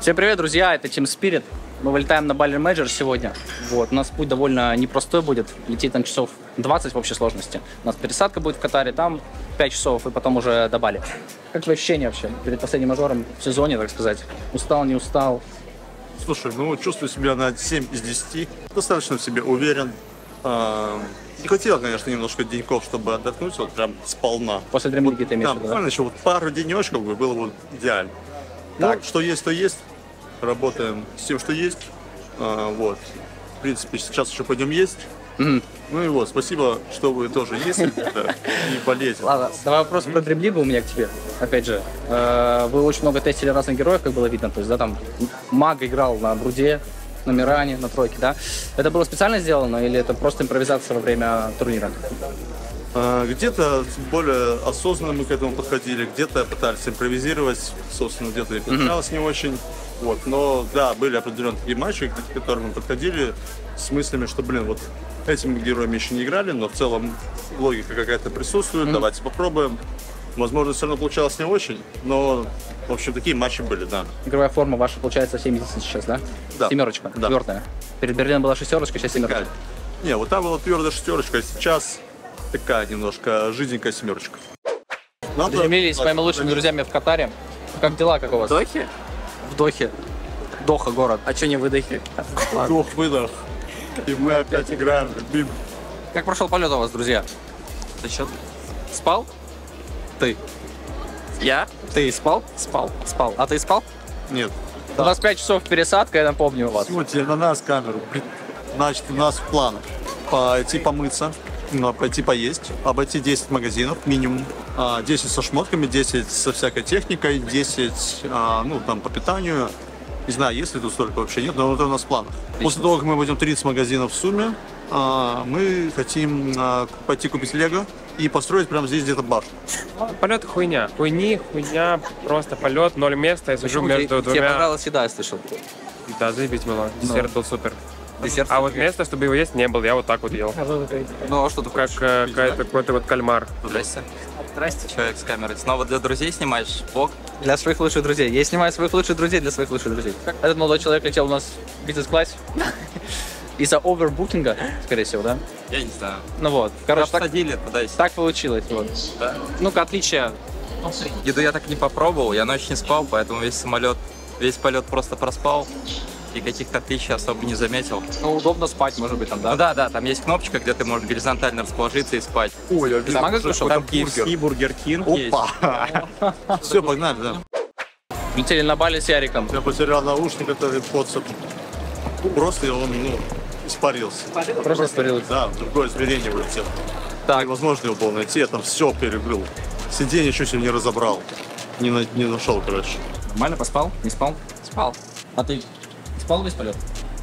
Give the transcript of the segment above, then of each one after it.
Всем привет, друзья, это Team Spirit. Мы вылетаем на Бали Major сегодня. Вот, у нас путь довольно непростой будет. Летит там часов 20 в общей сложности. У нас пересадка будет в Катаре, там 5 часов и потом уже до Бали. Как твои ощущения вообще перед последним мажором в сезоне, так сказать? Устал, не устал? Слушай, ну чувствую себя на 7 из 10. Достаточно в себе уверен. Не хватило, конечно, немножко деньков, чтобы отдохнуть, вот прям сполна. После дремлиги ты имеешь в Да, виду, буквально еще вот пару денечков было вот идеально. Так, что есть, то есть. Работаем с тем, что есть. Вот. В принципе, сейчас еще пойдем есть. Ну и вот, спасибо, что вы тоже есть и болеете. Ладно, давай вопрос про дремлигу у меня к тебе. Опять же, вы очень много тестили разных героев, как было видно. То есть, да, там Маг играл на Бруде, на Миране, на Тройке, да? Это было специально сделано или это просто импровизация во время турнира? Где-то более осознанно мы к этому подходили, где-то пытались импровизировать, собственно, где-то и получалось не очень. Вот. Но да, были определенные такие матчи, к которым мы подходили с мыслями, что, блин, вот этими героями еще не играли, но в целом логика какая-то присутствует, давайте попробуем. Возможно, все равно получалось не очень, но, в общем, такие матчи были, да. Игровая форма ваша получается 70 сейчас, да? Да. Семерочка, Да. твердая. Перед Берлином была шестерочка, сейчас семерочка. Не, вот там была твердая шестерочка, а сейчас такая немножко жизненькая семерочка. Приземлились с моими лучшими друзьями в Катаре. Как дела, как у вас? В Дохе? В Дохе. Доха, город. А что не выдохи? Вдох-выдох. И мы опять играем, любим. Как прошел полет у вас, друзья? За счет? Спал? Ты. Я? Ты спал? Спал. Спал. А ты спал? Нет. У нас 5 часов пересадка, я напомню вас. Смотрите на нас камеру. Значит, у нас в планах пойти помыться, пойти поесть, обойти 10 магазинов минимум, 10 со шмотками, 10 со всякой техникой, 10 ну, там, по питанию. Не знаю, есть ли тут столько вообще, нет, но это у нас в планах. После того, как мы войдем 30 магазинов в сумме, мы хотим пойти купить лего и построить прямо здесь где-то башню. Полет хуйня. Хуйня, просто полет, 0 места, я сижу между Тебе двумя... понравилась еда, я слышал. Да, заебись было. Десерт был супер. Десерт. А вот место, чтобы его есть, не было, я вот так вот ел. Ну, а что ты Как какой-то вот кальмар. Здрасте. Здрасте. Человек с камерой. Снова для друзей снимаешь влог? Для своих лучших друзей. Я снимаю своих лучших друзей для своих лучших друзей. Этот молодой человек летел у нас в бизнес-классе. Из-за овербукинга, скорее всего, да? Я не знаю. Ну вот, короче, Обсадили туда и сюда. так получилось. Вот. Да. Ну-ка, отличие. Еду я так не попробовал, я ночь не спал, поэтому весь полет просто проспал. И каких-то отличий особо не заметил. Ну, удобно спать, может быть, там, да? Ну да, там есть кнопочка, где ты можешь горизонтально расположиться и спать. Ой, Без мага пришел? Там KFC, Бургер Кинг есть. Опа! Все, погнали, да. Летели на Бали с Яриком. Я потерял наушник, который подсоп. Просто он, испарился. Просто испарилось. Да, в другое измерение улетел. Так, Невозможно его было найти, я там все перегрыл. Сиденье чуть ли не разобрал. Не нашел, короче. нормально поспал? Не спал? Спал. А ты спал весь полет?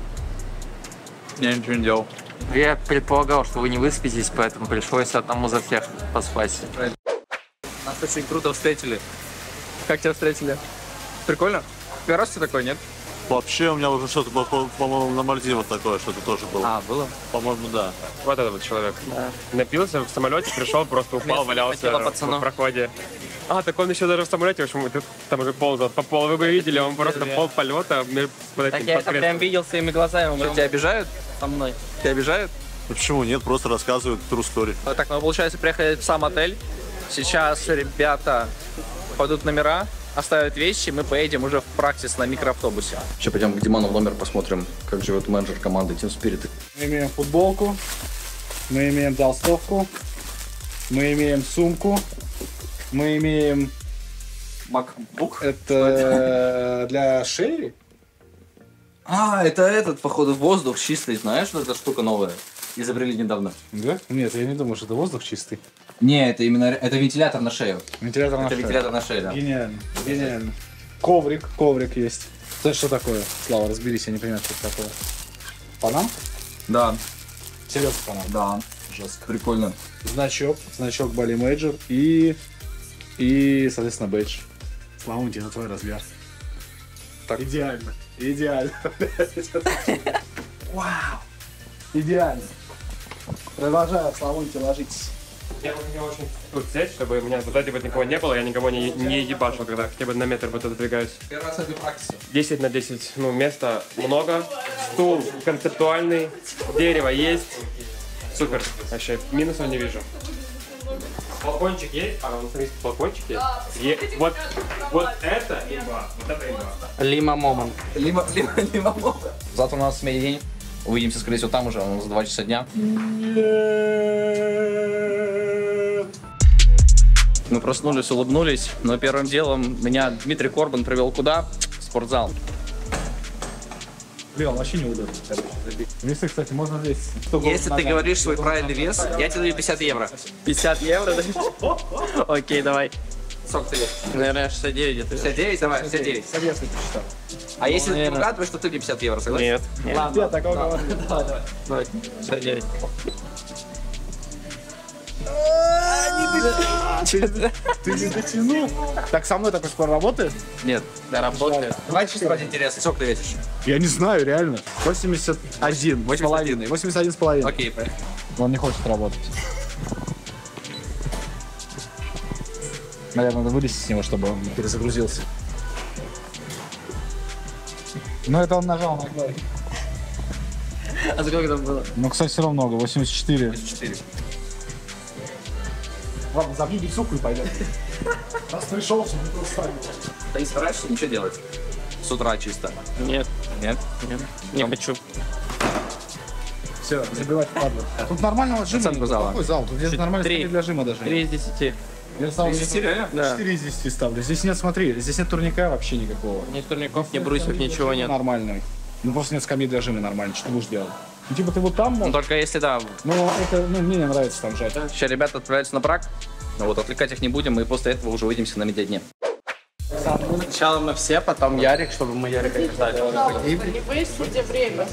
Я ничего не делал. Я предполагал, что вы не выспитесь, поэтому пришлось одному за всех поспать. Нас очень круто встретили. Как тебя встретили? Прикольно? Первый раз ты такой, нет? Вообще у меня уже что-то, по-моему, на Мальдивах такое что-то тоже было. А, было? По-моему, да. Вот этот вот человек. Напился в самолете, пришел, просто упал, валялся хватило пацану. в проходе. Так он еще даже в самолете, в общем, там уже ползал по полу. Вы бы видели, он просто пол полета под Так этим я это подкреслом. прям видел своими глазами. Что, тебя обижают? Со мной. Тебя обижают? Ну почему нет, просто рассказывают true story. Так, ну получается, приехали в сам отель. Сейчас ребята пойдут в номера, оставят вещи, мы поедем уже в практис на микроавтобусе. Сейчас пойдем к Диману в номер, посмотрим, как живет менеджер команды Team Spirit. Мы имеем футболку, мы имеем толстовку, мы имеем сумку, мы имеем... MacBook? Это для шеи? А, это этот, походу, воздух чистый, знаешь, что эта штука новая? Изобрели недавно. Да? Нет, я не думаю, что это воздух чистый. Не, это именно, это вентилятор на шею. Вентилятор на Это шею. вентилятор на шее, да. Гениально, гениально. Коврик есть. Это что такое? Слава, разберись, я не понимаю, что это такое. Панам? Да, Серьезно, панам. да. Жестко. Прикольно. Значок Bali Major и, соответственно, бейдж. Слава, тебе на твой размер. Так. Идеально. Вау. Идеально. Продолжаю, Славуньте, ложитесь. Я бы хотел очень тут сесть, чтобы у меня вот эти вот никого не было, я никого не ебашил, когда хотя бы на метр вот туда двигаюсь. Первый раз этой практике. 10 на 10, ну, места много, стул концептуальный, дерево есть. Супер, вообще, минусов не вижу. Балкончик есть, смотрите, балкончик есть. Вот это имба, вот это имба. Лима Момент. Либо. Завтра у нас медий день. Увидимся, скорее всего, там уже, у нас 2 часа дня. Мы проснулись, улыбнулись, но первым делом меня Дмитрий Корбан привел куда? В спортзал. Блин, он вообще неудобно. Весы, кстати, можно здесь. Если ты говоришь свой правильный вес, я тебе даю 50 евро. 50 евро? Окей, давай. Сколько ты вес? Наверное, 69 где-то. 59? Давай, 59. Советский посчитал. А если ты наверное. угадываешь, то ты мне 50 евро, согласен? Нет. Я такого говорю. Давай. 69. Ты не дотянул. Так со мной такой спор работает? Нет, да, работает. Давай чисто ради интереса. Сколько ты весишь? Я не знаю, реально. 81. 81. 81 с половиной. Окей, поехали. Он не хочет работать. Наверное, надо вылезти с него, чтобы он перезагрузился. Но это он нажал на кнопку. А сколько там было? Ну, кстати, все равно много. 84. 84. Ладно, забью бицуху и пойдем. Раз пришел, чтобы не ставил. Ты не стараешься ничего делать? С утра чисто. Нет, Нет? не хочу. Все, забивать падло. Тут нормального жима. Оценку зала. Какой зал? Тут здесь нормальный Три. скамья для жима даже. 3 из 10. Я ставлю 4 Да. из 10 ставлю. Здесь нет, смотри, здесь нет турника вообще никакого. Нет турников, ни брусьев, ничего нет. Нормальный. Ну просто нет скамьи для жима нормально. Что ты будешь делать? Ну типа ты вот там Ну, можешь. только если, да. Ну это, ну мне не нравится там жать. Сейчас ребята отправляются на прак. Ну вот, отвлекать их не будем, и после этого уже увидимся на медиадне. Сначала мы все, потом Ярик, чтобы мы Ярика не ждали. Не выясните время.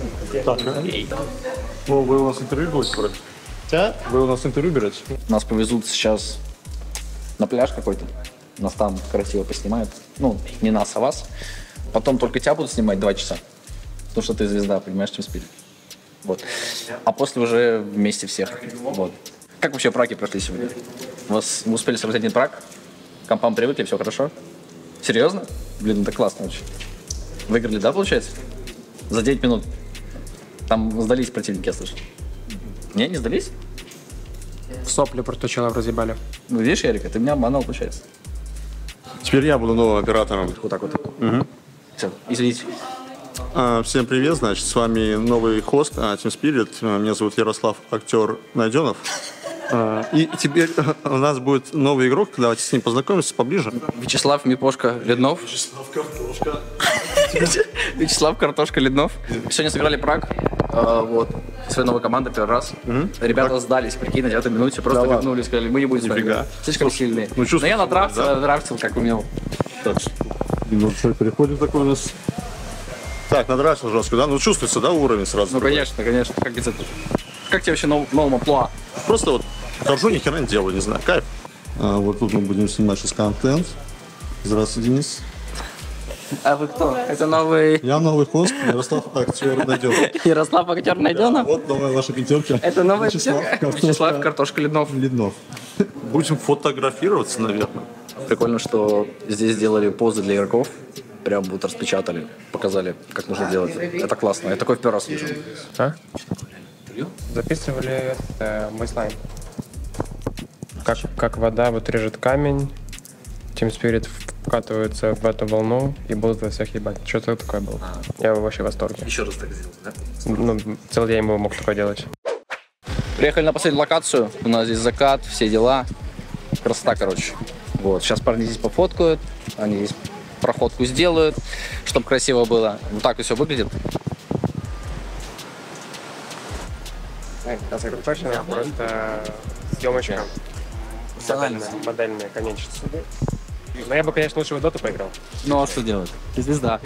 О, вы у нас интервью будете брать? Да? Вы у нас интервью берете? Нас повезут сейчас на пляж какой-то. Нас там красиво поснимают. Ну, не нас, а вас. Потом только тебя будут снимать 2 часа. Потому что ты звезда, понимаешь, чем спили. Вот. А после уже вместе всех. Вот. Как вообще праки прошли сегодня? Вы успели собрать один прак? К компам привыкли, все хорошо? Серьезно? Блин, это классно очень. Выиграли, да, получается? За 9 минут. Там сдались противники, я слышал. Не сдались? В сопли протучила разъебали. Ну, видишь, Ярик, ты меня обманул, получается. Теперь я буду новым оператором. Вот так вот. Все, извините. Всем привет, значит, с вами новый хост Team Spirit. Меня зовут Ярослав, актер Найденов. И теперь у нас будет новый игрок. Давайте с ним познакомимся поближе. Вячеслав Мипошка Леднов. Вячеслав Картошка Леднов. Сегодня сыграли прак. Вот. Своя новая команда первый раз. Ребята сдались, прикинь, на 9-й минуте. Просто вернулись, сказали, мы не будем с вами. Нифига. Слишком сильные. Ну, Но я надрафтил, как умел. Так, ну что, переходит такой у нас. Так, надрачил жестко, да? Ну чувствуется, да, уровень сразу? Ну, конечно, конечно. Как это? Как тебе вообще новому амплуа? Просто вот хожу, ни хера не делаю, не знаю, кайф. Вот тут мы будем снимать сейчас контент. Здравствуй, Денис. А вы кто? Это новый Я новый хост, Ярослав, актер Найденов. Ярослав актер Найденов? Вот новая ваша пятерка. Это новая Вячеслав Вячеслав Картошка Леднов. Леднов. Будем фотографироваться, наверное. Прикольно, что здесь сделали позы для игроков. Прям вот распечатали, показали, как нужно делать. Это классно. Я такой в первый раз вижу. А? Записывали бейслайн. Как вода вот режет камень, Team Spirit вкатывается в эту волну и будут во всех ебать. Что-то такое было. Я вообще в восторге. Еще раз так сделать, да? Ну, целый день бы мог такое делать. Приехали на последнюю локацию. У нас здесь закат, все дела. Красота, короче. Вот. Сейчас парни здесь пофоткают. Они здесь проходку сделают, чтобы красиво было. Вот так и все выглядит. Точно, просто съемочка. Модельная, конечно. Но я бы, конечно, лучше в доту поиграл. Ну а что делать? Ты звезда.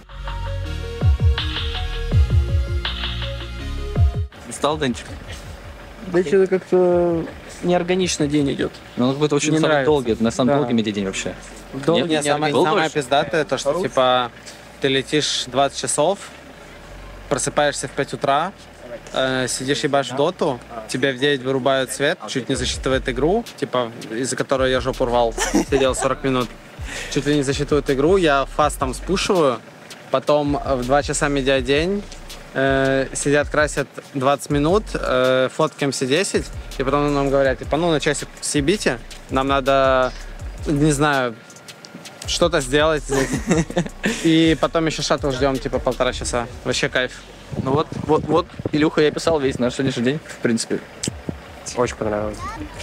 Устал, Денчик? Да что-то как-то неорганично день идет. Ну, он какой-то очень Не самый нравится. долгий. Это на самом Да. долгий медиадень вообще. Долго Нет, самое, был самое дольше? пиздатое, то, что типа ты летишь 20 часов, просыпаешься в 5 утра, сидишь ебашь в доту, тебе в 9 вырубают свет, чуть не засчитывает игру, типа, из-за которой я жопу рвал, сидел 40 минут. Чуть ли не засчитывают игру, я фаст там спушиваю, потом в 2 часа медиадень, сидят, красят 20 минут, фоткаемся 10, и потом нам говорят, типа, ну, на часик съебите, нам надо, не знаю, что-то сделать здесь. И потом еще шаттл ждем, типа, 1,5 часа. Вообще кайф. Ну вот, Илюха, я писал весь наш сегодняшний день, в принципе. Очень понравилось.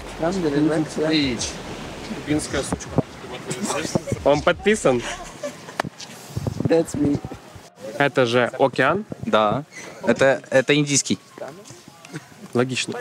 Кубинская сучка. Он подписан. That's me. Это же океан. Да, это индийский. Логично.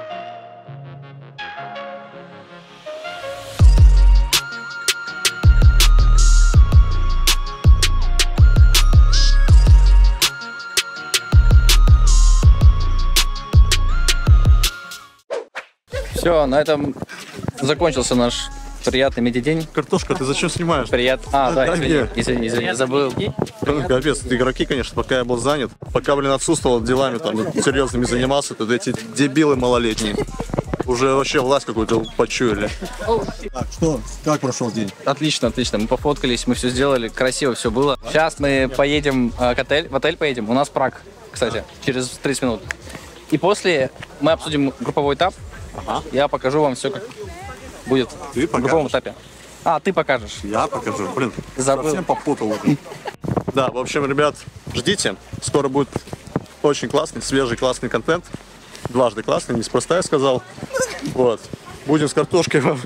Все, на этом закончился наш приятный медиадень. Картошка, ты зачем снимаешь? Да, извини, забыл. Капец, игроки, конечно, пока я был занят, пока, отсутствовал делами там серьезными занимался, то эти дебилы малолетние уже вообще власть какую-то почуяли. Так, что? Как прошел день? Отлично. Мы пофоткались, мы все сделали, красиво все было. Сейчас мы поедем в отель поедем. У нас Праг, кстати, через 30 минут. И после мы обсудим групповой этап. Я покажу вам все, как будет в групповом этапе. Ты покажешь. Я покажу. Забыл. Совсем попутал. Да, в общем, ребят, ждите. Скоро будет очень классный, свежий, классный контент. Дважды классный, неспроста я сказал. Вот. Будем с картошкой вам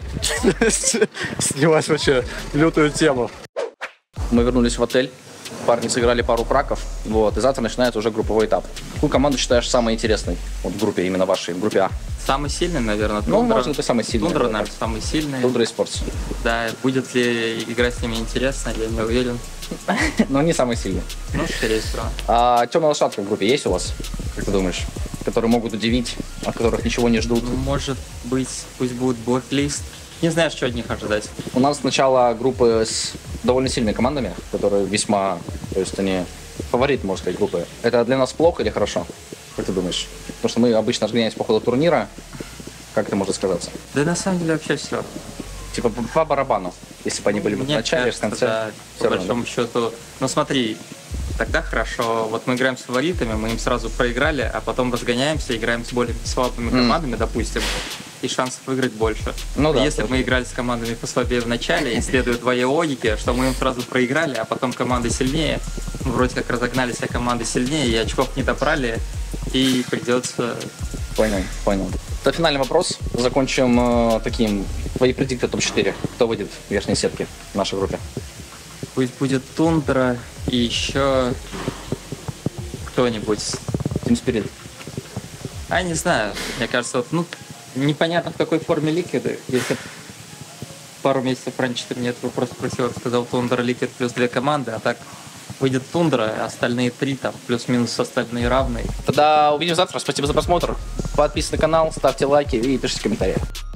снимать вообще лютую тему. Мы вернулись в отель. Парни сыграли пару праков. Вот. И завтра начинается уже групповой этап. Какую команду считаешь самой интересной? Вот в группе, именно вашей, в группе А. Самый сильный, наверное, Ну, может, это самый сильный. Тундра, наверное, самый сильный. Тундра и Спортс. Да, будет ли играть с ними интересно, я не уверен. Но не самый сильный. Ну, скорее всего. А темная лошадка в группе есть у вас? Как ты думаешь? Которые могут удивить, от которых ничего не ждут. Может быть, пусть будет Blacklist. Не знаю, что от них ожидать. У нас начало группы с довольно сильными командами, которые весьма, то есть они фавориты, можно сказать, группы. Это для нас плохо или хорошо? Как ты думаешь? Потому что мы обычно разгоняемся по ходу турнира. Как это может сказаться? Да на самом деле вообще все. Типа по барабану. Если бы они были бы в Мне начале, кажется, в конце. да, всё по равно. большому счету. Ну смотри, тогда хорошо. Вот мы играем с фаворитами, мы им сразу проиграли, а потом разгоняемся, играем с более слабыми командами, допустим, и шансов выиграть больше. Ну да, Если бы мы играли с командами послабее в начале, и следуя твоей логике, что мы им сразу проиграли, а потом команды сильнее, мы вроде как разогнались, а команды сильнее, и очков не добрали, и придется... Понял. Это финальный вопрос. Закончим таким. Твои предикты топ-4. Кто выйдет в верхней сетке в нашей группе? Пусть будет Тундра и еще кто-нибудь. Team Spirit. Не знаю. Мне кажется, вот, непонятно в какой форме Liquid. Если пару месяцев раньше ты мне этот вопрос спросил, я сказал Тундра, Liquid плюс 2 команды, а так выйдет Тундра, а остальные 3 там, плюс-минус остальные равные. Тогда увидим завтра. Спасибо за просмотр. Подписывайтесь на канал, ставьте лайки и пишите комментарии.